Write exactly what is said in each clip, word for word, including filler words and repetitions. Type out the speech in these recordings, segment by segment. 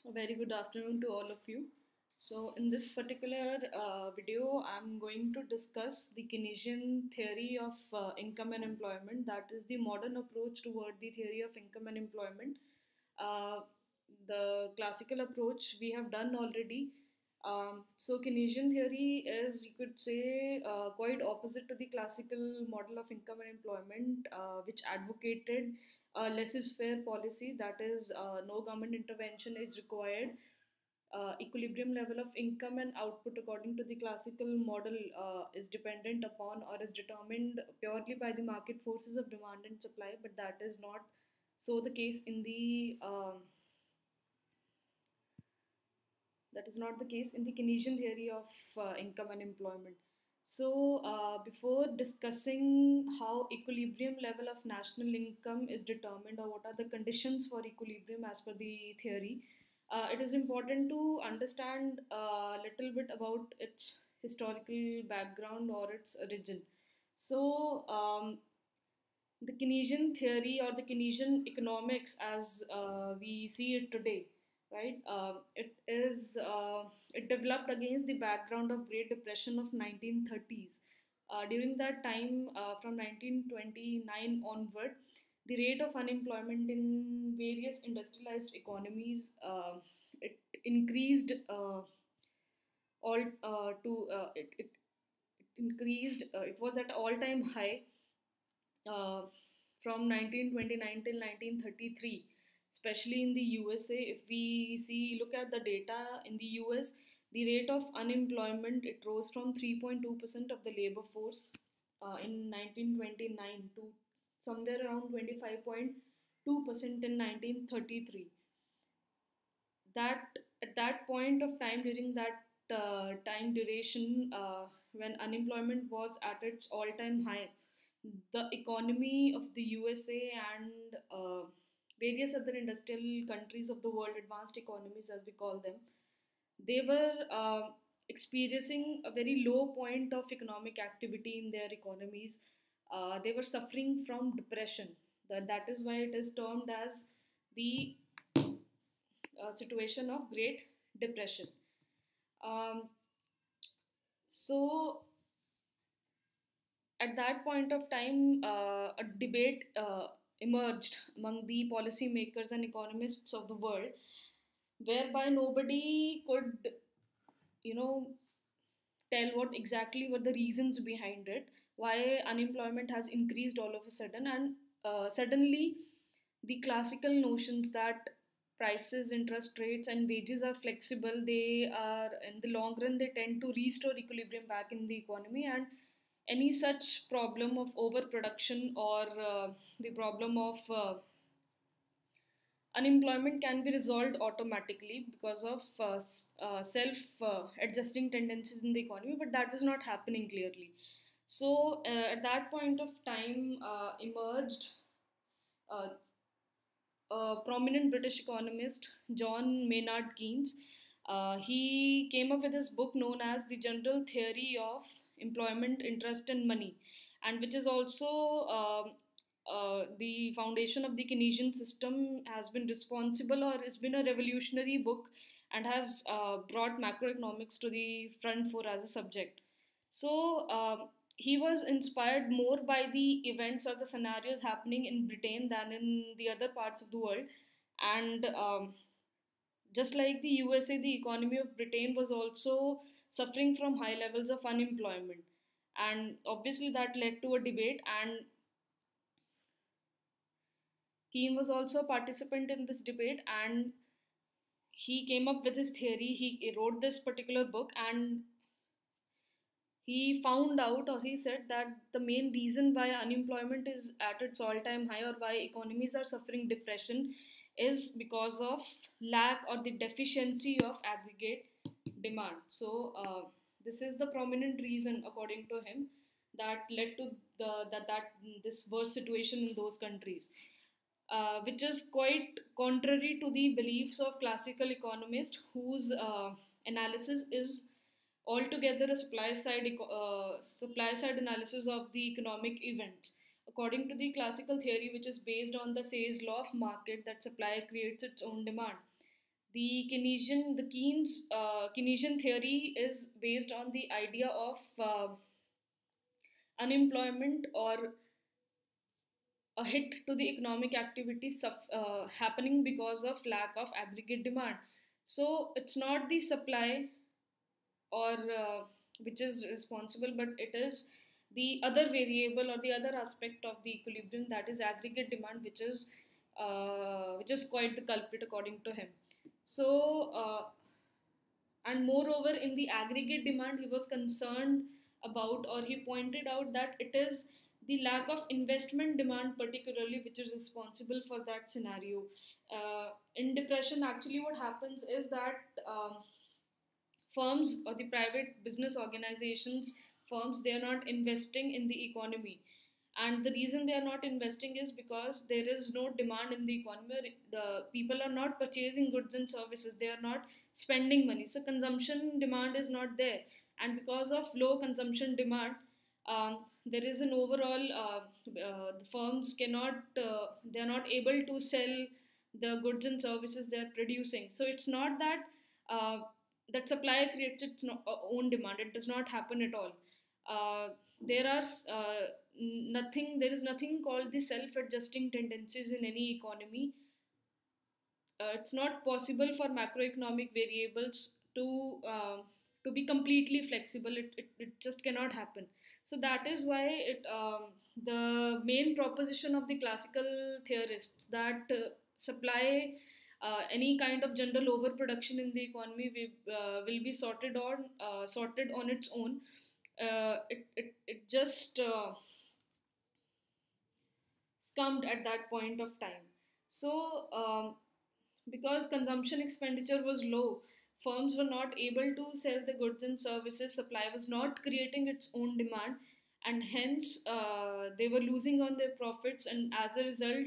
A very good afternoon to all of you. So, in this particular uh, video, I'm going to discuss the Keynesian theory of uh, income and employment, that is the modern approach toward the theory of income and employment. Uh, the classical approach we have done already. Um, so, Keynesian theory is, you could say, uh, quite opposite to the classical model of income and employment, uh, which advocated a laissez-faire policy, that is, uh, no government intervention is required. Uh, equilibrium level of income and output according to the classical model uh, is dependent upon or is determined purely by the market forces of demand and supply, but that is not so the case in the um, that is not the case in the Keynesian theory of uh, income and employment. So, uh, before discussing how equilibrium level of national income is determined or what are the conditions for equilibrium as per the theory, uh, it is important to understand a little bit about its historical background or its origin. So, um, the Keynesian theory or the Keynesian economics as uh, we see it today, right? Uh, it is uh, it developed against the background of Great Depression of nineteen thirties. Uh, during that time, uh, from nineteen twenty-nine onward, the rate of unemployment in various industrialized economies uh, it increased uh, all uh, to uh, it, it, it increased. Uh, it was at all time high uh, from nineteen twenty-nine till nineteen thirty-three, especially in the U S A. If we see, look at the data in the U S, the rate of unemployment it rose from three point two percent of the labor force uh, in nineteen twenty-nine to somewhere around twenty-five point two percent in nineteen thirty-three. That at that point of time, during that uh, time duration, uh, when unemployment was at its all-time high, the economy of the U S A and uh, various other industrial countries of the world, advanced economies as we call them, they were uh, experiencing a very low point of economic activity in their economies. Uh, they were suffering from depression. That, that is why it is termed as the uh, situation of Great Depression. Um, so, at that point of time, uh, a debate uh, emerged among the policymakers and economists of the world, whereby nobody could, you know, tell what exactly were the reasons behind it, why unemployment has increased all of a sudden, and uh, suddenly the classical notions that prices, interest rates, and wages are flexible, they are in the long run they tend to restore equilibrium back in the economy, and any such problem of overproduction or uh, the problem of uh, unemployment can be resolved automatically because of uh, uh, self uh, adjusting tendencies in the economy, but that was not happening clearly. So uh, at that point of time uh, emerged uh, a prominent British economist, John Maynard Keynes. Uh, he came up with his book known as The General Theory of Employment, Interest, and Money, and which is also um uh, the foundation of the Keynesian system, has been responsible or has been a revolutionary book and has uh, brought macroeconomics to the front for as a subject. So um, he was inspired more by the events or the scenarios happening in Britain than in the other parts of the world. And um, just like the U S A, the economy of Britain was also suffering from high levels of unemployment. And obviously, that led to a debate. And Keane was also a participant in this debate. And he came up with his theory. He wrote this particular book. And he found out or he said that the main reason why unemployment is at its all time high or why economies are suffering depression is because of lack or the deficiency of aggregate demand. So uh, this is the prominent reason according to him that led to the that that this worst situation in those countries, uh, which is quite contrary to the beliefs of classical economists whose uh, analysis is altogether a supply side uh, supply side analysis of the economic events. According to the classical theory, which is based on the Say's law of market, that supply creates its own demand. The Keynesian, the Keynes uh, Keynesian theory is based on the idea of uh, unemployment or a hit to the economic activity suff- uh, happening because of lack of aggregate demand. So it's not the supply or uh, which is responsible, but it is the other variable or the other aspect of the equilibrium, that is aggregate demand, which is uh, which is quite the culprit according to him. So uh, and moreover, in the aggregate demand, he was concerned about, or he pointed out that it is the lack of investment demand particularly which is responsible for that scenario. Uh, in depression, actually what happens is that um, firms or the private business organizations, firms, they are not investing in the economy. And the reason they are not investing is because there is no demand in the economy. The people are not purchasing goods and services, they are not spending money, so consumption demand is not there. And because of low consumption demand, um, there is an overall uh, uh, the firms cannot uh, they are not able to sell the goods and services they are producing. So it's not that uh, that supply creates its no, uh, own demand. It does not happen at all. Uh, there are uh, nothing. There is nothing called the self-adjusting tendencies in any economy. Uh, it's not possible for macroeconomic variables to uh, to be completely flexible. It, it, it just cannot happen. So that is why it um, the main proposition of the classical theorists that uh, supply uh, any kind of general overproduction in the economy will, uh, will be sorted on uh, sorted on its own. Uh, it, it, it just uh, scummed at that point of time. So, um, because consumption expenditure was low, firms were not able to sell the goods and services, supply was not creating its own demand, and hence uh, they were losing on their profits, and as a result,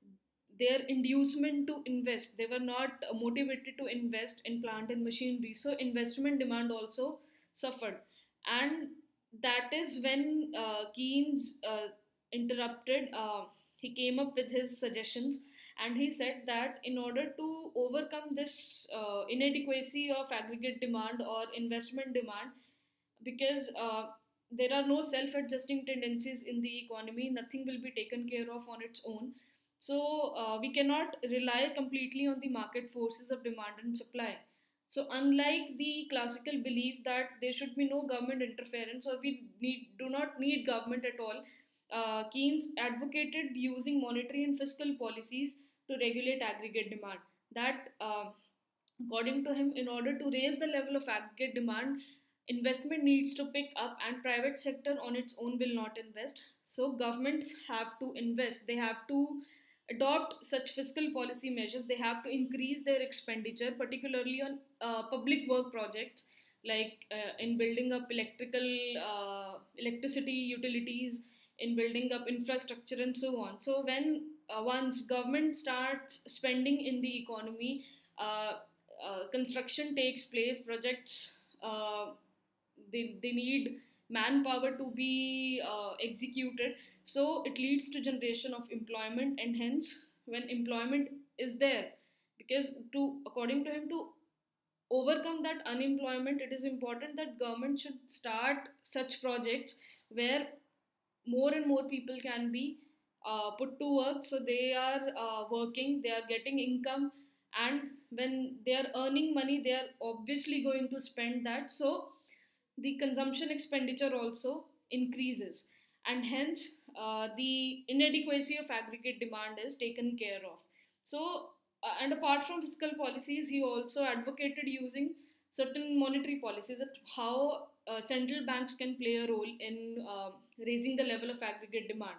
their inducement to invest, they were not motivated to invest in plant and machinery, so investment demand also suffered. And that is when uh, Keynes uh, interrupted. Uh, he came up with his suggestions, and he said that in order to overcome this uh, inadequacy of aggregate demand or investment demand, because uh, there are no self adjusting tendencies in the economy, nothing will be taken care of on its own. So, uh, we cannot rely completely on the market forces of demand and supply. So, unlike the classical belief that there should be no government interference or we need, do not need government at all, uh, Keynes advocated using monetary and fiscal policies to regulate aggregate demand. That, uh, according to him, in order to raise the level of aggregate demand, investment needs to pick up, and private sector on its own will not invest. So governments have to invest. They have to adopt such fiscal policy measures. They have to increase their expenditure, particularly on uh, public work projects, like uh, in building up electrical uh, electricity utilities, in building up infrastructure, and so on. So when uh, once government starts spending in the economy, uh, uh, construction takes place, projects, uh, they, they need manpower to be uh, executed. So it leads to generation of employment, and hence when employment is there, because to according to him, to overcome that unemployment, it is important that government should start such projects where more and more people can be uh, put to work, so they are uh, working, they are getting income, and when they are earning money, they are obviously going to spend that. So the consumption expenditure also increases, and hence uh, the inadequacy of aggregate demand is taken care of. So uh, and apart from fiscal policies, he also advocated using certain monetary policies, that how uh, central banks can play a role in uh, raising the level of aggregate demand.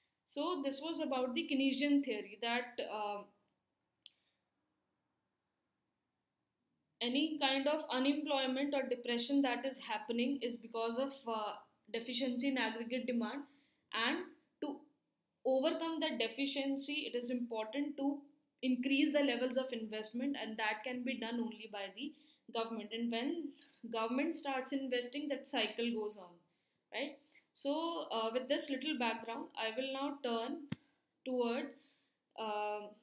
So this was about the Keynesian theory, that uh, any kind of unemployment or depression that is happening is because of uh, deficiency in aggregate demand, and to overcome that deficiency, it is important to increase the levels of investment, and that can be done only by the government. And when government starts investing, that cycle goes on, right? So uh, with this little background, I will now turn toward uh,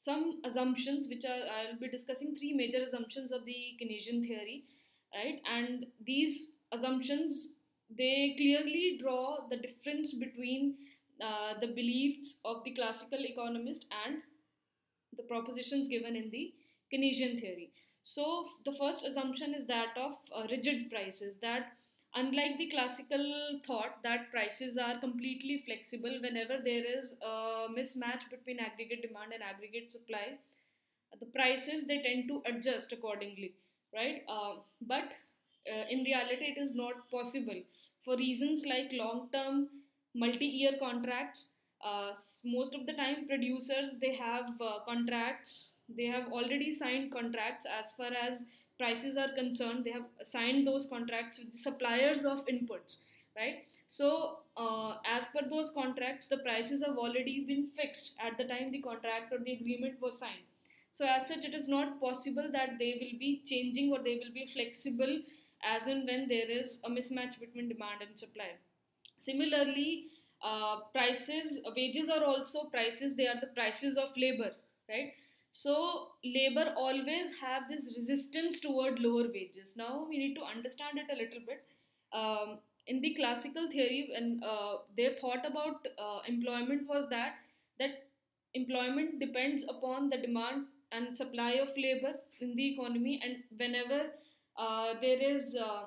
some assumptions which are, I'll be discussing three major assumptions of the Keynesian theory, right? And these assumptions, they clearly draw the difference between uh, the beliefs of the classical economist and the propositions given in the Keynesian theory. So the first assumption is that of uh, rigid prices, that unlike the classical thought that prices are completely flexible whenever there is a mismatch between aggregate demand and aggregate supply, the prices they tend to adjust accordingly, right? Uh, but uh, in reality, it is not possible for reasons like long term multi year contracts. Uh, most of the time, producers they have uh, contracts, they have already signed contracts as far as prices are concerned. They have signed those contracts with the suppliers of inputs, right? So uh, as per those contracts, the prices have already been fixed at the time the contract or the agreement was signed. So as such, it is not possible that they will be changing or they will be flexible as and when there is a mismatch between demand and supply. Similarly, uh, prices, wages are also prices. They are the prices of labor, right? So labor always have this resistance toward lower wages. Now we need to understand it a little bit. Um, in the classical theory, when uh, their thought about uh, employment was that that employment depends upon the demand and supply of labor in the economy, and whenever uh, there is uh,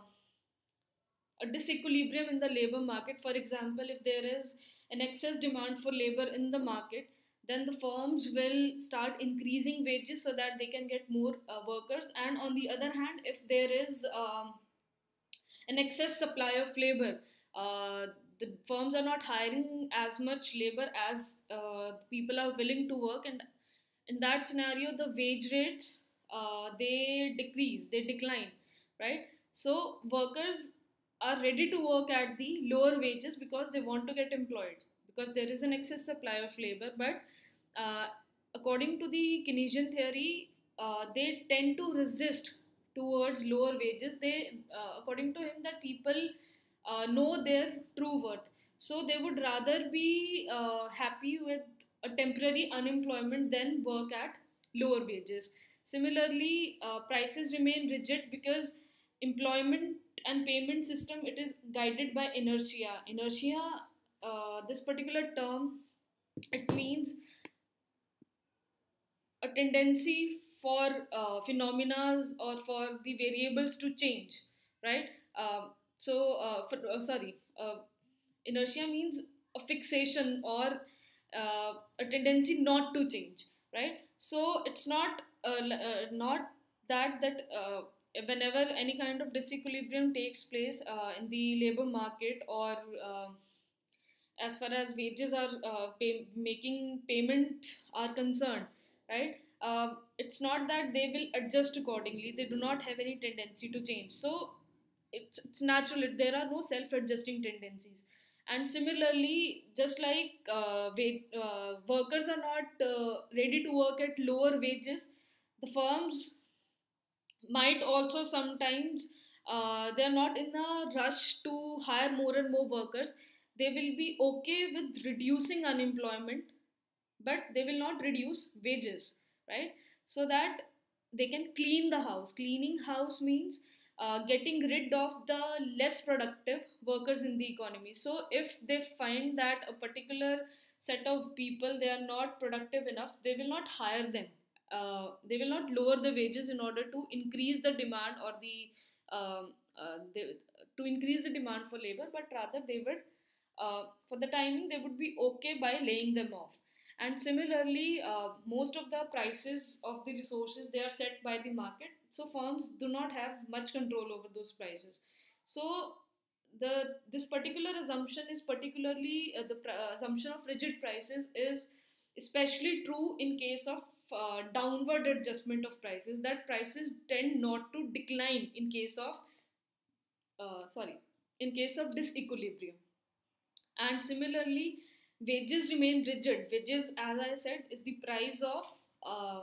a disequilibrium in the labor market, for example, if there is an excess demand for labor in the market, then the firms will start increasing wages so that they can get more uh, workers. And on the other hand, if there is um, an excess supply of labor, uh, the firms are not hiring as much labor as uh, people are willing to work, and in that scenario the wage rates uh, they decrease, they decline, right? So workers are ready to work at the lower wages because they want to get employed, because there is an excess supply of labor. But uh, according to the Keynesian theory, uh, they tend to resist towards lower wages. They uh, according to him, that people uh, know their true worth, so they would rather be uh, happy with a temporary unemployment than work at lower wages. Similarly, uh, prices remain rigid because employment and payment system, it is guided by inertia. Inertia, uh, this particular term, it means a tendency for uh, phenomena or for the variables to change, right? Um, so, uh, for, uh, sorry, uh, inertia means a fixation or uh, a tendency not to change, right? So it's not uh, uh, not that that uh, whenever any kind of disequilibrium takes place uh, in the labor market, or uh, as far as wages are uh, pay, making payment are concerned, right? Um, it's not that they will adjust accordingly, they do not have any tendency to change. So it's, it's natural, there are no self-adjusting tendencies. And similarly, just like uh, wage, uh, workers are not uh, ready to work at lower wages, the firms might also sometimes uh, they're not in a rush to hire more and more workers. They will be okay with reducing unemployment, but they will not reduce wages, right? So that they can clean the house. Cleaning house means uh, getting rid of the less productive workers in the economy. So if they find that a particular set of people, they are not productive enough, they will not hire them. Uh, they will not lower the wages in order to increase the demand or the um, uh, they, to increase the demand for labor, but rather they would uh, for the timing they would be okay by laying them off. And similarly, uh, most of the prices of the resources, they are set by the market, so firms do not have much control over those prices. So the this particular assumption is particularly uh, the pr- uh, assumption of rigid prices is especially true in case of uh, downward adjustment of prices, that prices tend not to decline in case of uh, sorry in case of disequilibrium. And similarly, wages remain rigid. Wages, as I said, is the price of uh,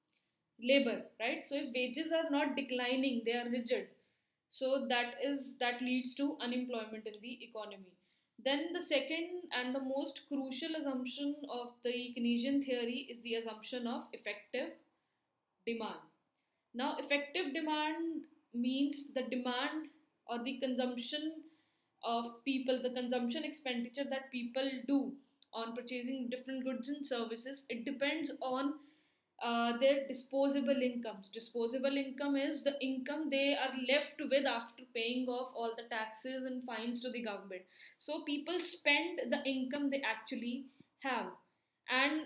labor, right? So if wages are not declining, they are rigid. So that is that leads to unemployment in the economy. Then the second and the most crucial assumption of the Keynesian theory is the assumption of effective demand. Now, effective demand means the demand or the consumption of people, the consumption expenditure that people do on purchasing different goods and services. It depends on uh, their disposable incomes. Disposable income is the income they are left with after paying off all the taxes and fines to the government. So people spend the income they actually have. And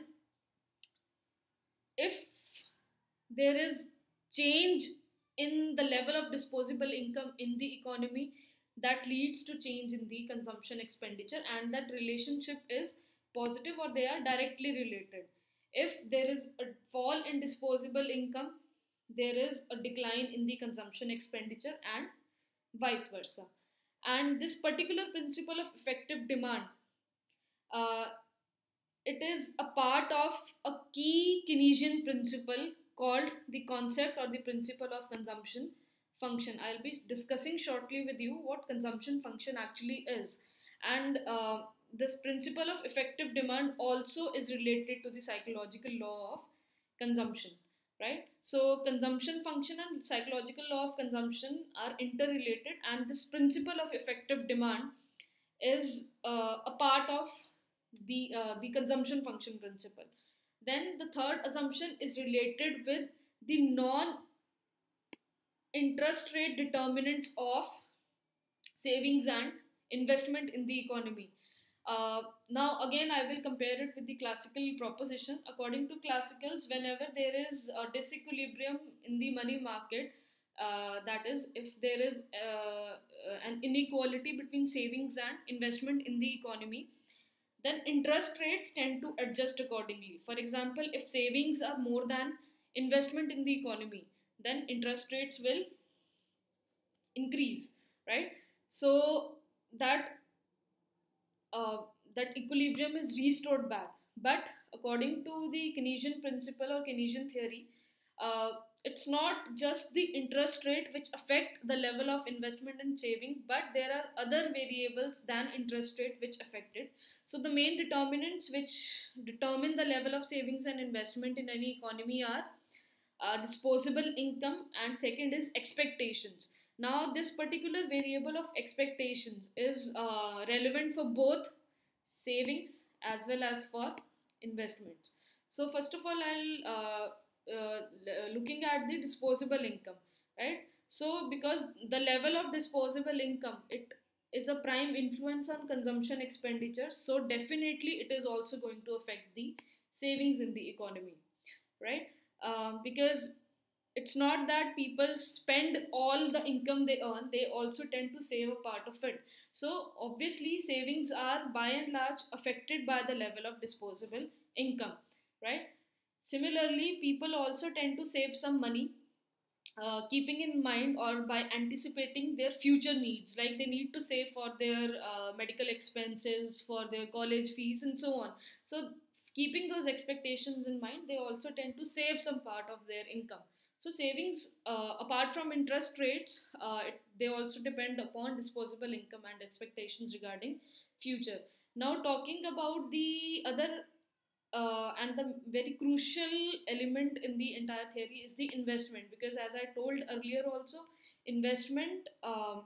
if there is change in the level of disposable income in the economy, that leads to change in the consumption expenditure, and that relationship is positive or they are directly related. If there is a fall in disposable income, there is a decline in the consumption expenditure, and vice versa. And this particular principle of effective demand, uh, it is a part of a key Keynesian principle called the concept or the principle of consumption function. I'll be discussing shortly with you what consumption function actually is. And uh, this principle of effective demand also is related to the psychological law of consumption, right? So, consumption function and psychological law of consumption are interrelated, and this principle of effective demand is uh, a part of the uh, the consumption function principle. Then the third assumption is related with the non interest rate determinants of savings and investment in the economy. Uh, now again I will compare it with the classical proposition. According to classicals, whenever there is a disequilibrium in the money market, uh, that is, if there is uh, uh, an inequality between savings and investment in the economy, then interest rates tend to adjust accordingly. For example, if savings are more than investment in the economy, then interest rates will increase, right? So that uh, that equilibrium is restored back. But according to the Keynesian principle or Keynesian theory, uh, it's not just the interest rate which affect the level of investment and saving, but there are other variables than interest rate which affect it. So the main determinants which determine the level of savings and investment in any economy are uh, disposable income, and second is expectations. Now this particular variable of expectations is uh, relevant for both savings as well as for investments. So first of all, I'll uh, uh, looking at the disposable income, right? So because the level of disposable income, it is a prime influence on consumption expenditure, so definitely it is also going to affect the savings in the economy, right? Um, because it's not that people spend all the income they earn, they also tend to save a part of it. So obviously savings are by and large affected by the level of disposable income, right? Similarly, people also tend to save some money, uh, keeping in mind or by anticipating their future needs, like they need to save for their uh, medical expenses, for their college fees and so on. So keeping those expectations in mind, they also tend to save some part of their income. So savings, uh, apart from interest rates, uh, it, they also depend upon disposable income and expectations regarding future. Now talking about the other uh, and the very crucial element in the entire theory is the investment, because as I told earlier also, investment, um,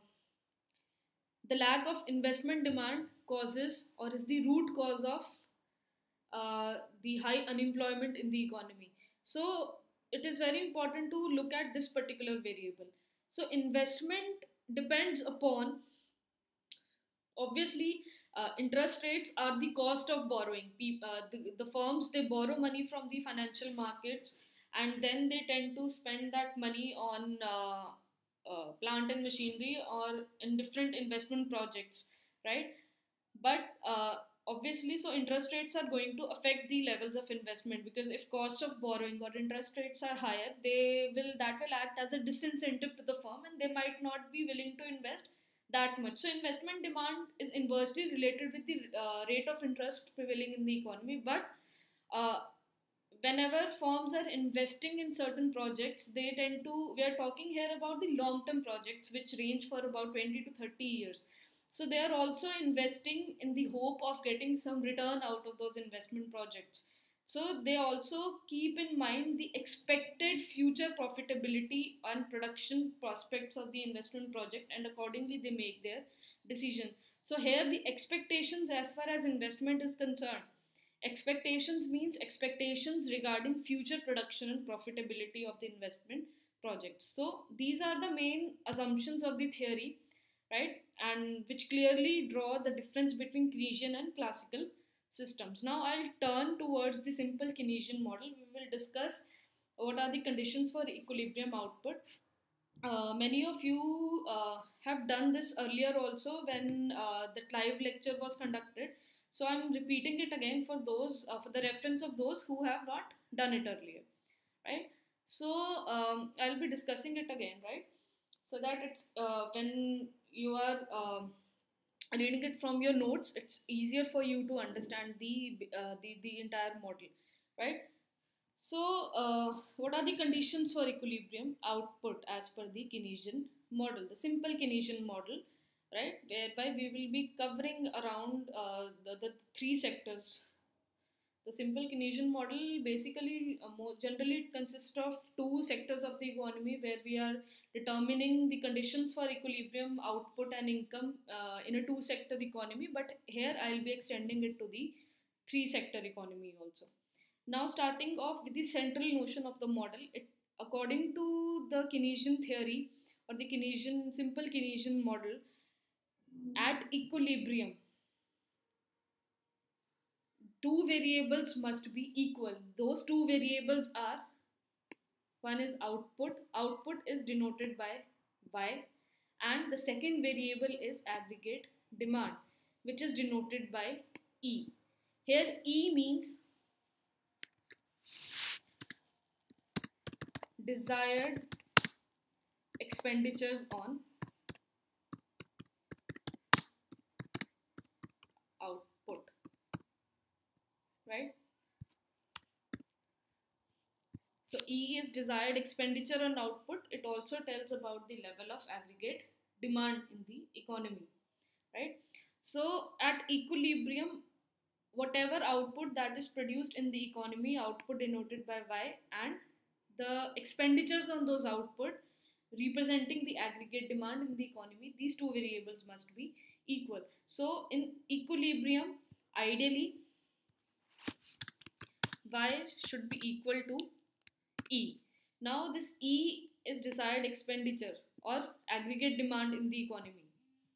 the lack of investment demand causes or is the root cause of uh, the high unemployment in the economy. So it is very important to look at this particular variable. So investment depends upon, obviously, uh, interest rates are the cost of borrowing. Uh, the, the firms, they borrow money from the financial markets, and then they tend to spend that money on uh, uh, plant and machinery or in different investment projects, right? But uh, obviously, so interest rates are going to affect the levels of investment, because if cost of borrowing or interest rates are higher, they will that will act as a disincentive to the firm, and they might not be willing to invest that much. So investment demand is inversely related with the uh, rate of interest prevailing in the economy. But uh, whenever firms are investing in certain projects, they tend to, we are talking here about the long term projects which range for about twenty to thirty years. So they are also investing in the hope of getting some return out of those investment projects. So they also keep in mind the expected future profitability and production prospects of the investment project, and accordingly they make their decision. So here the expectations as far as investment is concerned. Expectations means expectations regarding future production and profitability of the investment projects. So these are the main assumptions of the theory, right? And which clearly draw the difference between Keynesian and classical systems. Now I'll turn towards the simple Keynesian model. We will discuss what are the conditions for equilibrium output. Uh, many of you uh, have done this earlier also when uh, the live lecture was conducted. So I'm repeating it again for those, uh, for the reference of those who have not done it earlier, right? So um, I'll be discussing it again, right? So that it's uh, when you are um, reading it from your notes, it's easier for you to understand the uh, the the entire model, right? So, uh, what are the conditions for equilibrium output as per the Keynesian model, the simple Keynesian model, right? Whereby we will be covering around uh, the, the three sectors. The simple Keynesian model basically uh, more generally it consists of two sectors of the economy where we are determining the conditions for equilibrium output and income uh, in a two sector economy. But here I'll be extending it to the three sector economy also. Now, starting off with the central notion of the model, it, according to the Keynesian theory or the Keynesian simple Keynesian model, at equilibrium, two variables must be equal. Those two variables are, one is output. Output is denoted by Y, and the second variable is aggregate demand, which is denoted by E. Here E means desired expenditures on output, right? So E is desired expenditure on output. It also tells about the level of aggregate demand in the economy, right? So at equilibrium, whatever output that is produced in the economy, output denoted by Y, and the expenditures on those output representing the aggregate demand in the economy, these two variables must be equal. So in equilibrium, ideally Y should be equal to E. Now this E is desired expenditure or aggregate demand in the economy,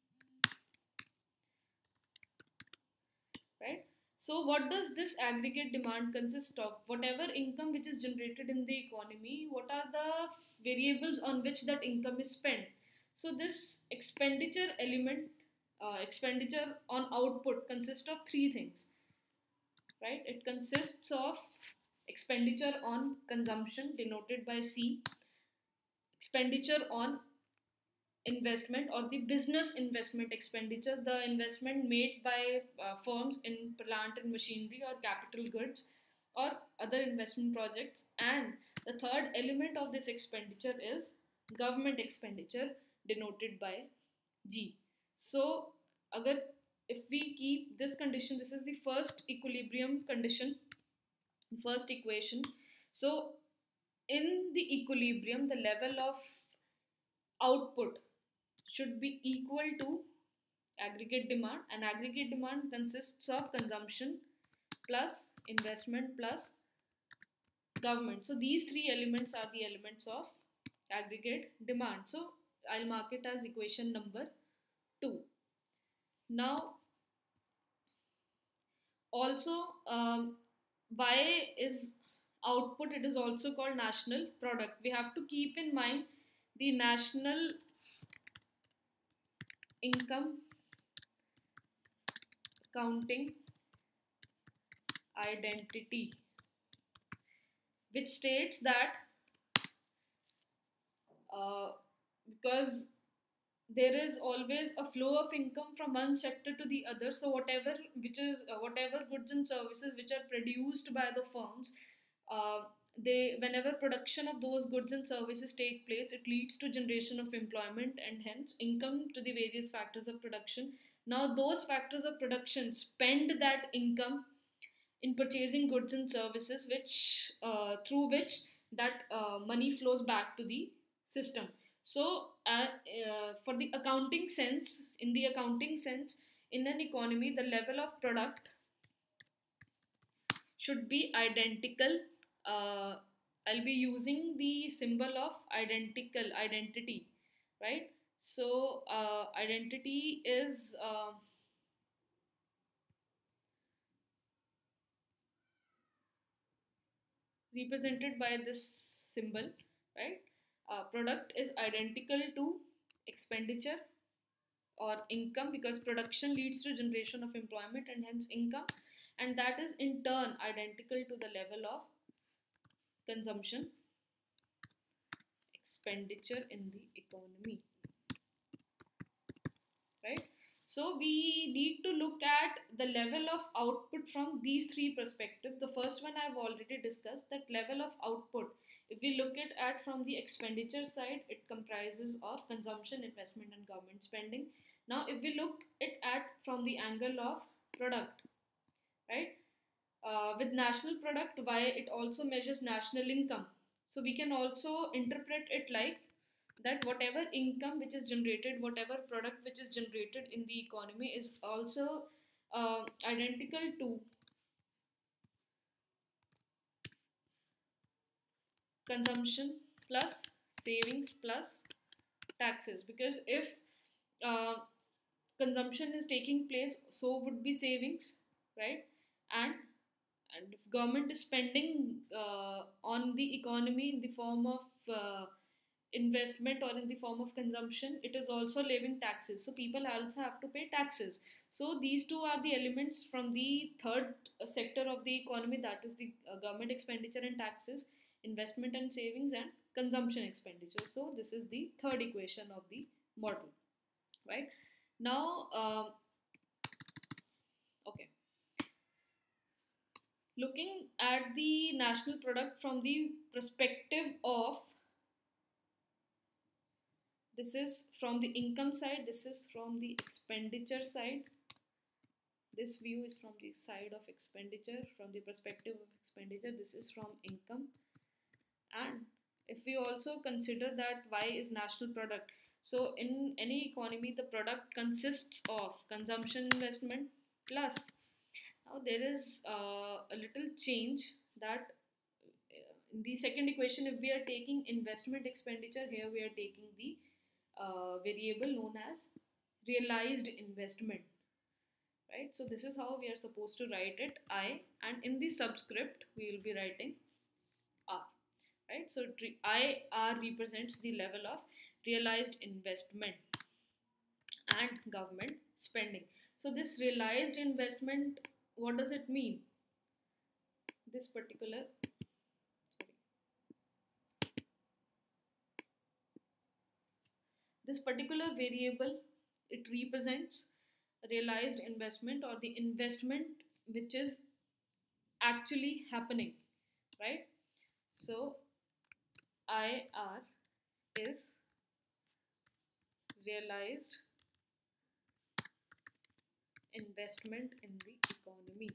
right? So what does this aggregate demand consist of? Whatever income which is generated in the economy, what are the variables on which that income is spent? So this expenditure element, uh, expenditure on output consists of three things, right? It consists of expenditure on consumption denoted by C, expenditure on investment or the business investment expenditure, the investment made by uh, firms in plant and machinery or capital goods or other investment projects, and the third element of this expenditure is government expenditure denoted by G. So agar if we keep this condition, this is the first equilibrium condition, first equation. So in the equilibrium, the level of output should be equal to aggregate demand, and aggregate demand consists of consumption plus investment plus government. So these three elements are the elements of aggregate demand. So I'll mark it as equation number two. Now also um, Y is output, it is also called national product. We have to keep in mind the national income counting identity, which states that uh, because there is always a flow of income from one sector to the other, so whatever which is uh, whatever goods and services which are produced by the firms, uh, they whenever production of those goods and services take place, it leads to generation of employment and hence income to the various factors of production Now those factors of production spend that income in purchasing goods and services, which uh, through which that uh, money flows back to the system. So uh, uh, for the accounting sense, in the accounting sense, in an economy, the level of product should be identical. uh, I'll be using the symbol of identical identity, right? So uh, identity is uh, represented by this symbol, right? Uh, product is identical to expenditure or income, because production leads to generation of employment and hence income, and that is in turn identical to the level of consumption expenditure in the economy, right? So we need to look at the level of output from these three perspectives. The first one I've already discussed, that level of output. If we look at, at from the expenditure side, it comprises of consumption, investment and government spending. Now if we look it at from the angle of product, right? Uh, with national product, why it also measures national income. So we can also interpret it like that whatever income which is generated, whatever product which is generated in the economy is also uh, identical to consumption plus savings plus taxes. Because if uh, consumption is taking place, so would be savings, right? and and if government is spending uh, on the economy in the form of uh, investment or in the form of consumption, it is also levying taxes, so people also have to pay taxes. So these two are the elements from the third uh, sector of the economy, that is the uh, government expenditure and taxes, investment and savings, and consumption expenditure. So this is the third equation of the model, right? Now um, okay, looking at the national product from the perspective of, this is from the income side, this is from the expenditure side. This view is from the side of expenditure, from the perspective of expenditure. This is from income. And if we also consider that why is national product, so in any economy the product consists of consumption, investment plus, now there is uh, a little change that uh, in the second equation, if we are taking investment expenditure, here we are taking the uh, variable known as realized investment, right? So this is how we are supposed to write it, I, and in the subscript we will be writing R, right? So I R represents the level of realized investment and government spending. So this realized investment, what does it mean? This particular, sorry, this particular variable, it represents realized investment or the investment which is actually happening, right? So I R is realized investment in the economy.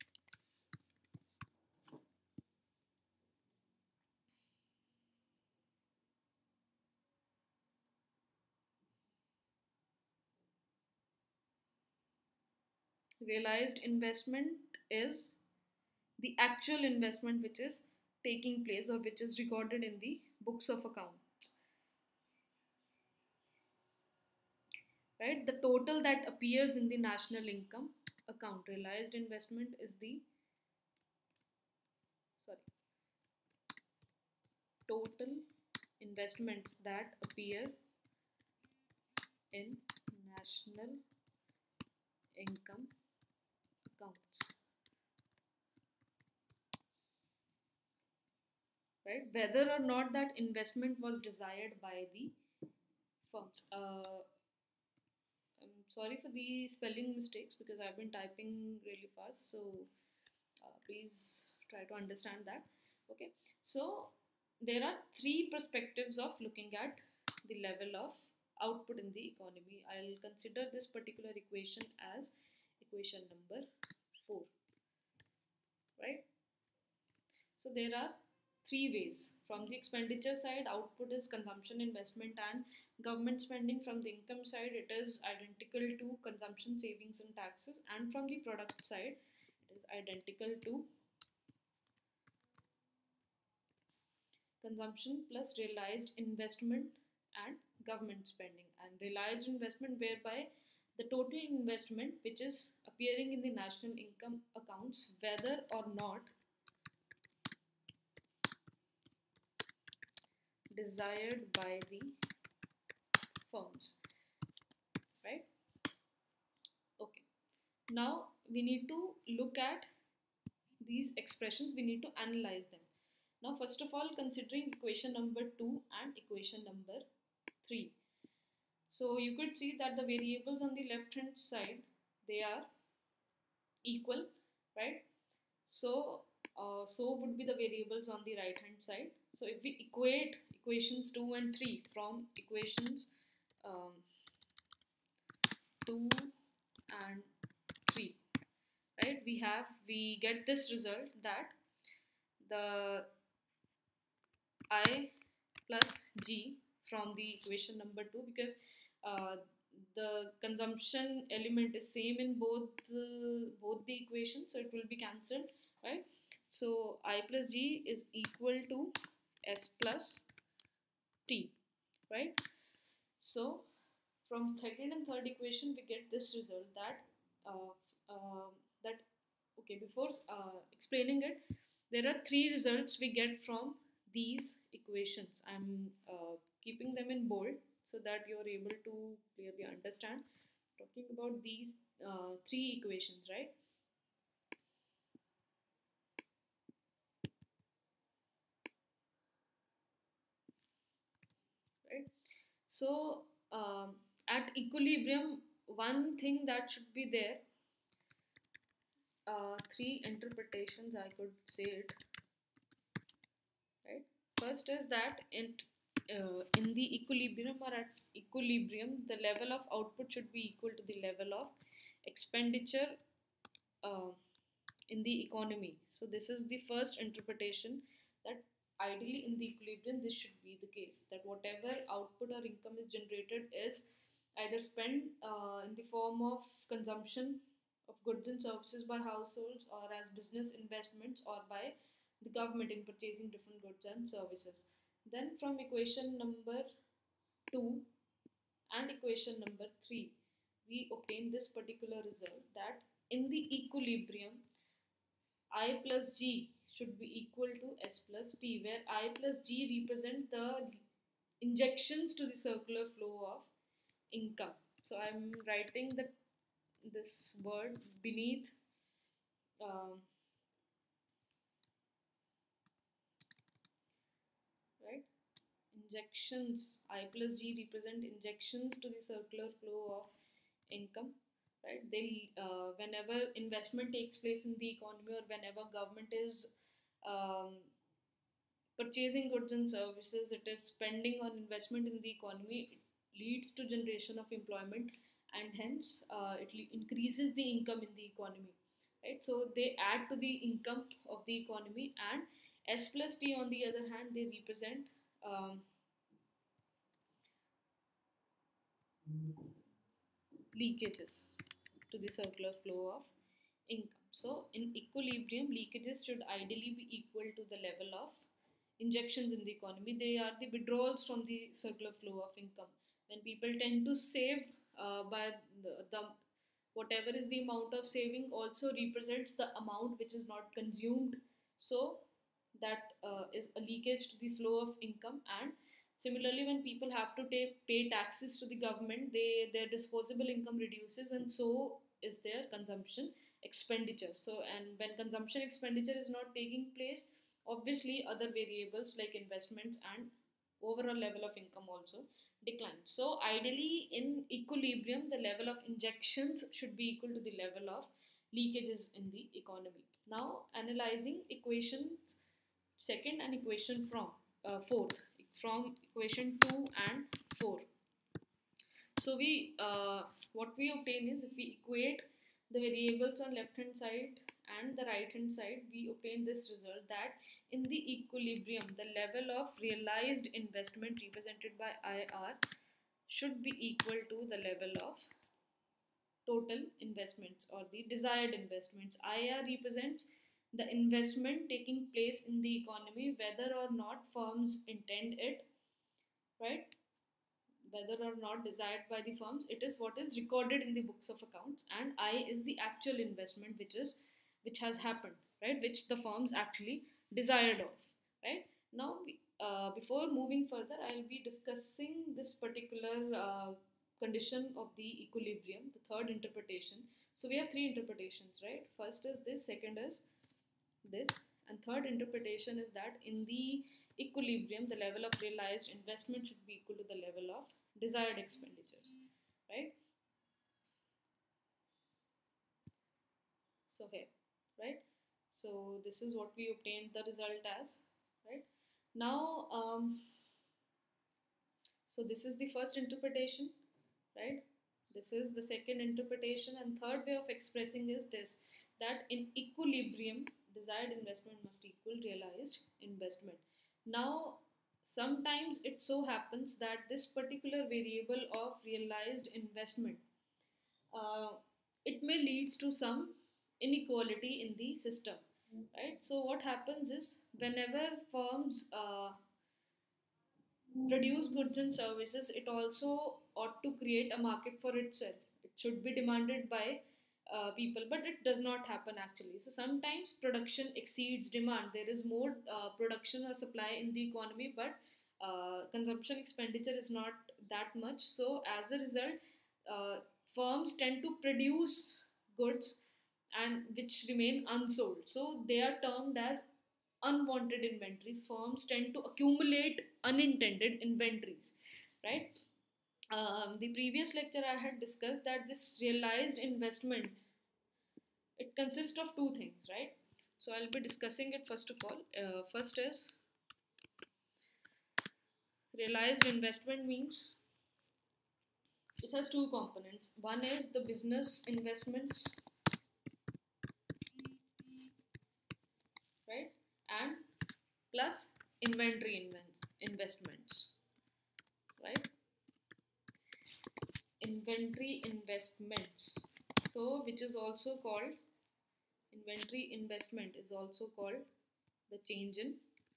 Realized investment is the actual investment which is taking place or which is recorded in the books of accounts, right? The total that appears in the national income account. Realized investment is the, sorry, total investments that appear in national income accounts, right? Whether or not that investment was desired by the firms. Uh, I'm sorry for the spelling mistakes because I've been typing really fast, so uh, please try to understand that. Okay, so there are three perspectives of looking at the level of output in the economy. I'll consider this particular equation as equation number four, right? So there are three ways. From the expenditure side, output is consumption, investment, and government spending. From the income side, it is identical to consumption, savings, and taxes. And from the product side, it is identical to consumption plus realized investment and government spending. And realized investment, whereby the total investment which is appearing in the national income accounts, whether or not desired by the firms, right? Okay, now we need to look at these expressions, we need to analyze them. Now first of all, considering equation number two and equation number three. So you could see that the variables on the left hand side, they are equal, right? So uh, so would be the variables on the right hand side. So if we equate equations two and three from equations um, two and three, right, we have we get this result that the I plus G from the equation number two, because uh, the consumption element is same in both the, both the equations, so it will be cancelled, right? So I plus G is equal to S plus T, right? So from second and third equation we get this result that uh, uh, that okay, before uh, explaining it, there are three results we get from these equations. I'm uh, keeping them in bold so that you're able to clearly understand. Talking about these uh, three equations, right? Right. So um, at equilibrium, one thing that should be there, uh, three interpretations I could say it, right? First is that in uh, in the equilibrium or at equilibrium, the level of output should be equal to the level of expenditure uh, in the economy. So this is the first interpretation, that ideally in the equilibrium this should be the case, that whatever output or income is generated is either spent uh, in the form of consumption of goods and services by households, or as business investments, or by the government in purchasing different goods and services. Then from equation number two and equation number three, we obtain this particular result, that in the equilibrium I plus G should be equal to S plus T, where I plus G represent the injections to the circular flow of income. So I'm writing the this word beneath um, right, injections. I plus G represent injections to the circular flow of income, right? They uh, whenever investment takes place in the economy, or whenever government is um, purchasing goods and services, it is spending on investment in the economy, it leads to generation of employment, and hence uh, it increases the income in the economy, right? So they add to the income of the economy. And S plus T on the other hand, they represent um, leakages to the circular flow of income. So in equilibrium, leakages should ideally be equal to the level of injections in the economy. They are the withdrawals from the circular flow of income. When people tend to save uh, by the, the whatever is the amount of saving also represents the amount which is not consumed. So that uh, is a leakage to the flow of income. And similarly, when people have to pay, pay taxes to the government, they their disposable income reduces, and so is their consumption expenditure. So, and when consumption expenditure is not taking place, obviously other variables like investments and overall level of income also decline. So ideally in equilibrium, the level of injections should be equal to the level of leakages in the economy. Now analyzing equations second and equation from uh, fourth, from equation two and four. So we uh, what we obtain is, if we equate the variables on left hand side and the right hand side, we obtain this result that in the equilibrium the level of realized investment represented by I R should be equal to the level of total investments or the desired investments. I R represents the investment taking place in the economy whether or not firms intend it, right? Whether or not desired by the firms, it is what is recorded in the books of accounts, and I is the actual investment which is which has happened, right? Which the firms actually desired of, right? Now, we, uh, before moving further, I'll be discussing this particular uh, condition of the equilibrium, the third interpretation. So we have three interpretations, right? First is this, second is this, and third interpretation is that in the equilibrium the level of realized investment should be equal to the level of desired expenditures, right? So here, right? So this is what we obtained the result as, right? Now, um, so this is the first interpretation, right? This is the second interpretation, and third way of expressing is this, that in equilibrium desired investment must equal realized investment. Now, sometimes it so happens that this particular variable of realized investment, uh, it may leads to some inequality in the system, right? So what happens is, whenever firms uh, produce goods and services, it also ought to create a market for itself. It should be demanded by uh, people, but it does not happen actually. So sometimes production exceeds demand. There is more uh, production or supply in the economy, but uh, consumption expenditure is not that much. So as a result, uh, firms tend to produce goods and which remain unsold. So they are termed as unwanted inventories. Firms tend to accumulate unintended inventories, right? Um, the previous lecture I had discussed that this realized investment, it consists of two things, right? So I'll be discussing it first of all. Uh, first is, realized investment means it has two components. One is the business investments, right? And plus inventory investments, right? Inventory investments. So, which is also called, inventory investment is also called the change in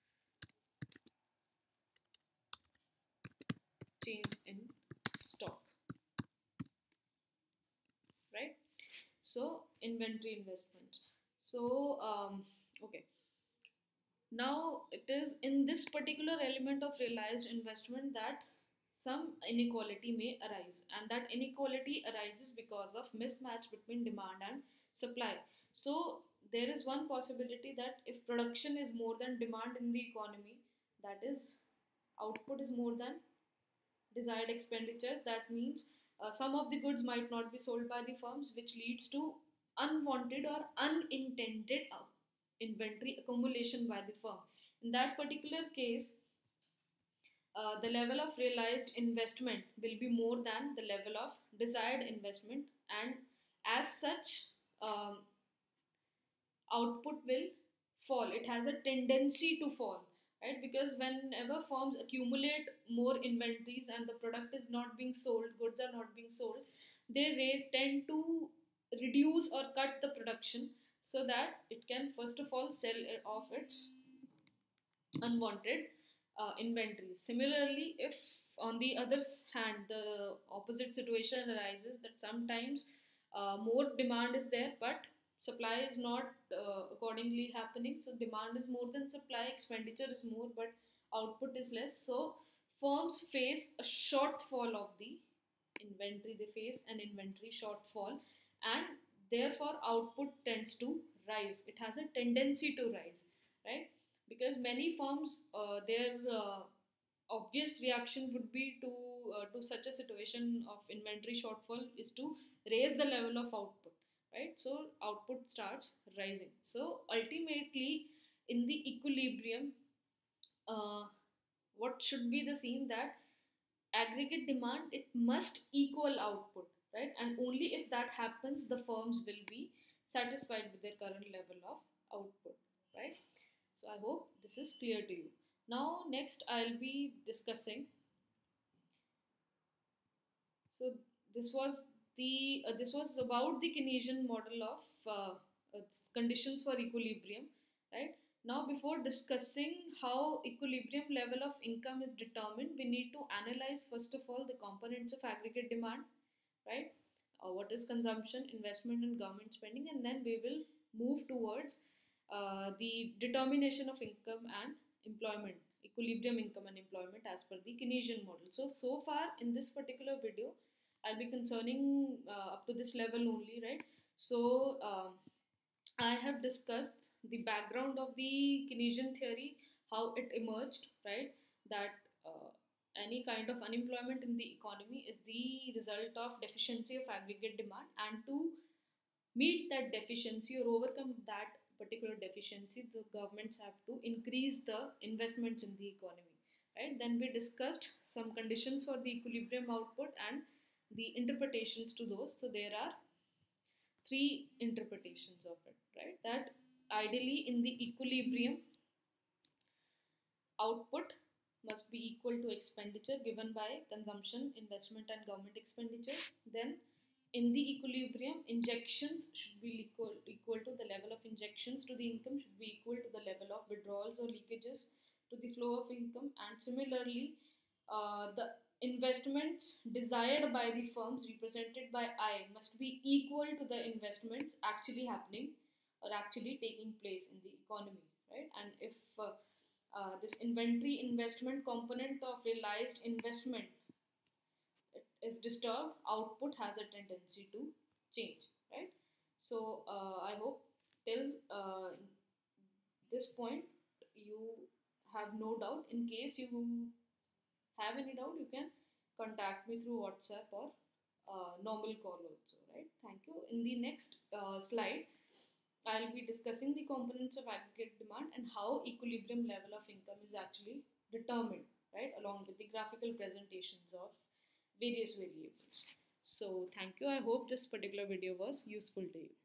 change in stock, right? So, inventory investments. So, um, okay. Now, it is in this particular element of realized investment that some inequality may arise, and that inequality arises because of mismatch between demand and supply. So, there is one possibility that if production is more than demand in the economy, that is, output is more than desired expenditures, that means uh, some of the goods might not be sold by the firms, which leads to unwanted or unintended uh, inventory accumulation by the firm. In that particular case, uh, the level of realized investment will be more than the level of desired investment, and as such, um, output will fall. It has a tendency to fall, right? Because whenever firms accumulate more inventories and the product is not being sold, goods are not being sold, they tend to reduce or cut the production so that it can first of all sell off its unwanted uh, inventories. Similarly, if on the other hand the opposite situation arises, that sometimes uh, more demand is there but supply is not uh, accordingly happening, so demand is more than supply, expenditure is more but output is less, so firms face a shortfall of the inventory, they face an inventory shortfall, and therefore output tends to rise, it has a tendency to rise, right? Because many firms, uh, their uh, obvious reaction would be to uh, to such a situation of inventory shortfall is to raise the level of output, right? So output starts rising. So ultimately, in the equilibrium, uh, what should be the scene, that aggregate demand, it must equal output, right? And only if that happens, the firms will be satisfied with their current level of output, right? So I hope this is clear to you. Now next I'll be discussing, so this was the uh, this was about the Keynesian model of uh, uh, conditions for equilibrium, right? Now, before discussing how equilibrium level of income is determined, we need to analyze first of all the components of aggregate demand, right? Uh, what is consumption, investment, and government spending, and then we will move towards uh, the determination of income and employment, equilibrium income and employment as per the Keynesian model. So, so far in this particular video, I'll be concerning uh, up to this level only, right? So, um, I have discussed the background of the Keynesian theory, how it emerged, right? That uh, any kind of unemployment in the economy is the result of deficiency of aggregate demand, and to meet that deficiency or overcome that particular deficiency, the governments have to increase the investments in the economy, right? Then we discussed some conditions for the equilibrium output and the interpretations to those. So there are three interpretations of it, right? That ideally in the equilibrium, output must be equal to expenditure given by consumption, investment, and government expenditure. Then in the equilibrium, injections should be equal, equal to the level of injections to the income should be equal to the level of withdrawals or leakages to the flow of income. And similarly, uh, the investments desired by the firms represented by I must be equal to the investments actually happening or actually taking place in the economy, right? And if uh, uh, this inventory investment component of realized investment is disturbed, output has a tendency to change, right? So uh, I hope till uh, this point you have no doubt. In case you have any doubt, you can contact me through WhatsApp or uh, normal call also, right? Thank you. In the next uh, slide, I'll be discussing the components of aggregate demand and how equilibrium level of income is actually determined, right? Along with the graphical presentations of various variables. So thank you. I hope this particular video was useful to you.